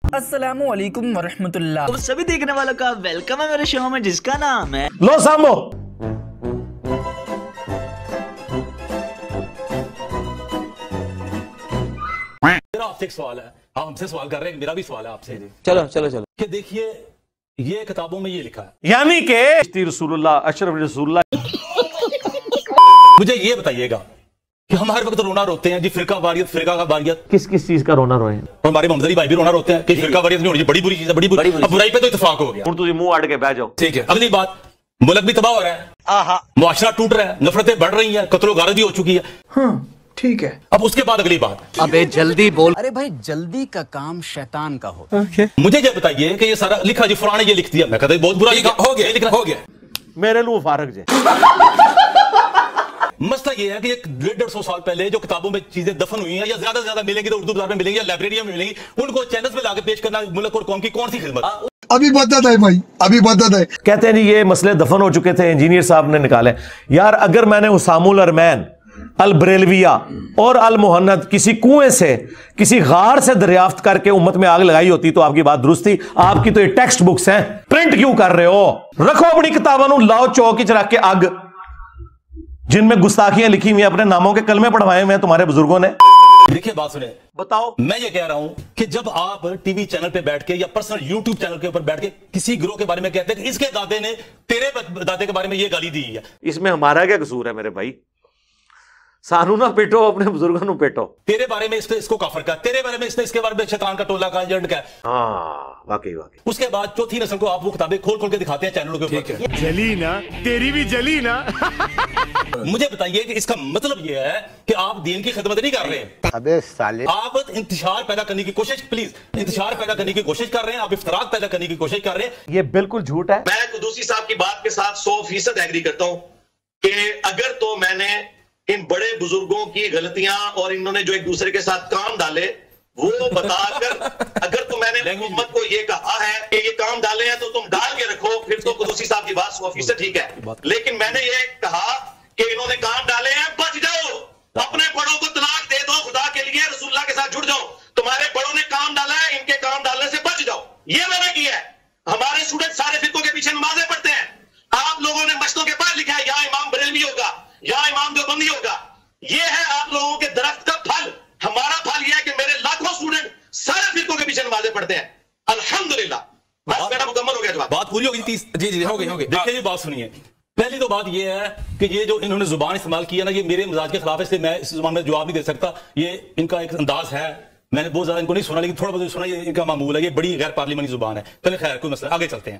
अस्सलामु अलैकुम वरहमतुल्लाह। तो सभी देखने वालों का वेलकम है मेरे शो में जिसका नाम है लो सामो। मेरा आपसे एक सवाल है, आप हमसे सवाल कर रहे हैं, मेरा भी सवाल है आपसे। चलो चलो चलो कि देखिए ये किताबों में ये लिखा है, यानी के रसूलुल्लाह अशरफ रसूलुल्लाह। मुझे ये बताइएगा कि हम हर वक्त रोना रोते हैं जी, फिरका का वारियत। किस किस चीज का रोना रोए? और हमारे मोहम्मद अली भाई भी रोना रोते हैं कि फिरका वारियत नहीं होनी चाहिए, बड़ी बुरी चीज है, बड़ी बुरी। अब बुराई पे तो इत्तेफाक हो गया, हुण तुझे मुंह अड़ के बैठ जाओ। ठीक है। अगली बात, मुल्क भी तबाह हो रहा है, मुआशरा टूट रहा है, नफरतें बढ़ रही हैं, कत्लो गारत भी हो चुकी है। हाँ ठीक है। अब उसके बाद अगली बात, अबे जल्दी बोल। अरे भाई जल्दी का काम शैतान का हो। मुझे ये बताइए कि ये सारा लिखा जी फलाने ये लिख दिया, मैं कहता बहुत बुरा लिखा, हो गया मेरे लू फारक जे। मसला ये है कि 150-150 साल पहले जो किताबों में चीजें दफन हुई हैं या ज्यादा से ज्यादा मिलेंगी तो उर्दू बाजार में मिलेंगी या लाइब्रेरी में मिलेंगी, उनको चैनल्स में लाके पेश करना मुल्क और कौम की कौन सी खिदमत? अभी बता है भाई, अभी बता है। कहते हैं जी ये मसले दफन हो चुके थे, इंजीनियर साहब ने निकाले। यार अगर मैंने उसामुल अरमैन, अल बरेलविया और अल मुहन्नद किसी कुएं से, किसी गार से दरियाफ्त करके उम्मत में आग लगाई होती तो आपकी बात दुरुस्त थी। आपकी तो ये टेक्स्ट बुक्स हैं, प्रिंट क्यों कर रहे हो? रखो अपनी किताबों, लाओ चौक च रख के आग, जिनमें गुस्ताखियां लिखी हुई, अपने नामों के कलमे पढ़वाए हुए हैं तुम्हारे बुजुर्गों ने। देखिए बात सुने, बताओ। मैं ये कह रहा हूं कि जब आप टीवी चैनल पे बैठ के या पर्सनल यूट्यूब चैनल के ऊपर बैठ के किसी गिरोह के बारे में कहते हैं कि इसके दादे ने तेरे दादे के बारे में ये गाली दी है, इसमें हमारा क्या कसूर है मेरे भाई? सानू ना पेटो, अपने बुजुर्गों को पेटो। तेरे बारे में इसको काफर का, तेरे बारे में इसके बारे में शैतान का टोला का एजेंट का। हाँ वाकई। उसके बाद चौथी नस्ल को आप वो किताबें खोल खोल के दिखाते हैं चैनलों के ऊपर। जली ना, तेरी भी जली ना। मुझे बताइए कि इसका मतलब ये है कि आप दीन की खिदमत नहीं कर रहे हैं। अबे साले, आप इंतशार पैदा करने की कोशिश, प्लीज इंतशार पैदा करने की कोशिश कर रहे हैं, आप इफ्तराक पैदा करने की कोशिश कर रहे हैं। ये बिल्कुल झूठ है। मैं कुदूसी साहब की बात के साथ 100% एग्री करता हूं कि अगर तो मैंने इन बड़े बुजुर्गों की गलतियां और इन्होंने जो एक दूसरे के साथ काम डाले वो बताकर, अगर तो मैंने हुकूमत को ये कहा है कि ये काम डाले हैं तो तुम डाल के रखो, फिर तो कुदूसी साहब की बात 100% ठीक है। लेकिन मैंने ये कहा कि इन्होंने काम डाले हैं, बच जाओ, अपने बड़ों को तलाक दे दो, खुदा के लिए रसूलुल्लाह के साथ जुड़ जाओ। तुम्हारे बड़ों ने काम डाला है, इनके काम डालने से बच जाओ, ये मैंने किया है। हमारे स्टूडेंट सारे फिरकों के पीछे नमाजें पढ़ते हैं, आप लोगों ने मस्जिदों के पास लिखा है या इमाम बरेलवी होगा या इमाम देवबंदी होगा। ये है आप लोगों के दरख्त का फल। हमारा फल यह है कि मेरे लाखों स्टूडेंट सारे फिरकों के पीछे नमाजें पढ़ते हैं, अल्हम्दुलिल्लाह। बस मेरा मुकम्मल हो गया जवाब। बात पूरी हो गई? जी हो गई। देखिए ये बात सुनिए, पहली तो बात ये है कि ये जो इन्होंने जुबान इस्तेमाल किया ना, ये मेरे मिजाज के खिलाफ है, इसलिए मैं इस जुबान में जवाब नहीं दे सकता। ये इनका एक अंदाज है, मैंने बहुत ज्यादा इनको नहीं सुना, लेकिन थोड़ा बहुत सुना, ये इनका मामूल है, ये बड़ी गैर पार्लियामानी जुबान है। चलिए खैर कोई मसला, आगे चलते हैं।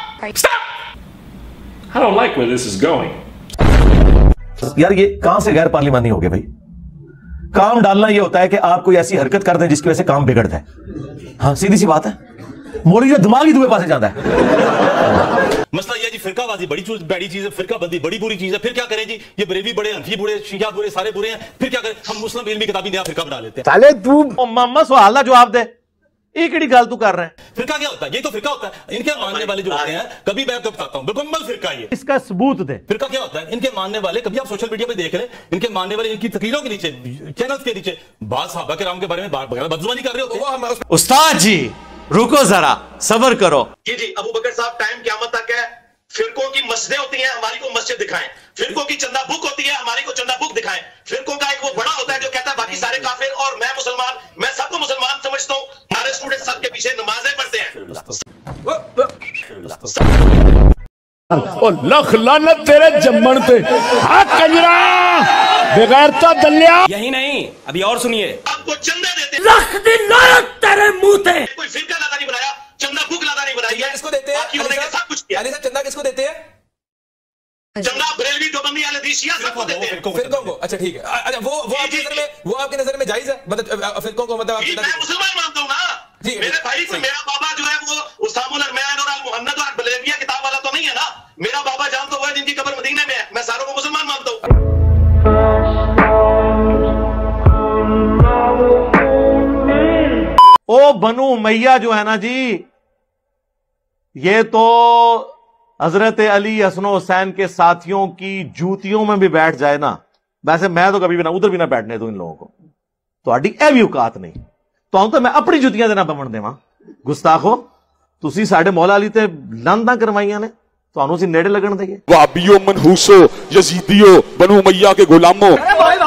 I don't like where this is going. यार ये कहां से गैर पार्लिमानी हो गए भाई? काम डालना ये होता है कि आप कोई ऐसी हरकत कर दें जिसकी वजह से काम बिगड़ता है। हाँ सीधी सी बात है, मोड़ी का दिमाग ही दूसरे पासे जाता है। मसला ये जी फिरकाबाजी बड़ी चीज है, फिरका बंदी बड़ी बुरी चीज है। फिर क्या करें जी, ये बरेलवी बड़े, हनफी बुरे, शिया बुरे, सारे बुरे हैं। फिर क्या करें, हम मुस्लिम इल्मी किताबी नया फिरका बना लेते हैं। साले तू मामा सवाल का जवाब दे, एक ही गल तू कर रहे हैं। फिरका क्या होता है? ये तो फिरका होता है, इनके मानने वाले जो होते हैं, कभी मैं आपको बताता हूं, मुकम्मल फिरका ये। इसका सबूत दे। फिरका क्या होता है? इनके मानने वाले, कभी आप सोशल मीडिया पे देख रहे, इनके मानने वाले इनकी तकरीरों के नीचे, चैनल्स के नीचे बात सहाबा किराम के बारे में बदजुबानी कर रहे होते हैं। उस्ताद जी रुको जरा, सब्र करो। जी अबू बकर साहब, टाइम क़यामत तक है। फिरकों की मस्जिदें होती हैं, हमारी को मस्जिद दिखाएं। फिरकों की चंदा बुक होती है, हमारी को चंदा बुक दिखाएं। फिरकों का एक वो बड़ा होता है जो कहता है बाकी सारे काफिर और मैं मुसलमान, मैं सबको मुसलमान समझता हूं। हमारे स्टूडेंट सबके पीछे नमाजें पढ़ते हैं। ओ लख लानत तेरे जम्मन पे, आ कंजरा बेगैरता दलिया। यही नहीं, अभी और सुनिए। आपको चंदा देते, लख दिन लानत तेरे मुंह पे। कोई फिरका लादा नहीं बनाया, चंदा बुक लादा नहीं बनाई है। किसको देते हैं? बाकी उन्होंने सब कुछ किया। चंदा किसको देते हैं? चंदा बरेलवी देवबंदी वाले दीशिया सबको देते हैं। फिरकों को। अच्छा ठीक है। अच्छा वो आपकी नजर में जायज है? मतलब फिरकों को, मतलब मैं मुसलमान मानता हूँ ना जी, मेरे भाई को। मेरा बाबा जो है वो उसामुल अरमैन और अल मुहन्नद और बरेलविया किताब वाला तो नहीं है ना। मेरा बाबा जान तो वो है जिनकी कब्र मदीने में है। मैं सारों को मुसलमान मानता हूँ। ओ बनु मैया जो है ना जी, ये तो हजरत अली हसन हुसैन के साथियों की जूतियों में भी बैठ जाए ना, वैसे मैं तो कभी भी ना उधर भी ना बैठने दूं इन लोगों को। तो अड्डी ए भी औकात नहीं तो मैं अपनी जुतियां देना पवन देवा। ਗੁਸਤਾਖੋ ਤੁਸੀਂ ਸਾਡੇ ਮੌਲਾ ਅਲੀ ਤੇ ਲਾਂਤਾਂ ਕਰਵਾਈਆਂ ਨੇ, ਤੁਹਾਨੂੰ ਅਸੀਂ ਨੇੜੇ ਲੱਗਣ ਦੇਈਏ? वाबियो मनहूसो यजीदियो बनु उमैया के गुलामों